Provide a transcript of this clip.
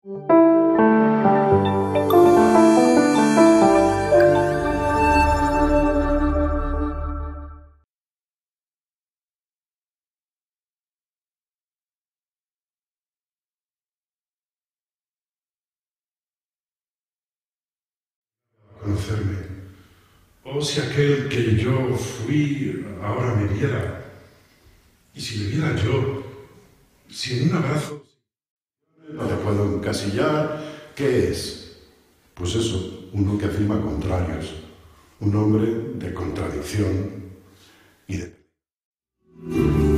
Conocerme. Oh, si aquel que yo fui ahora me viera. Y si me viera yo, si en un abrazo no le puedo encasillar, ¿qué es? Pues eso, uno que afirma contrarios, un hombre de contradicción y de...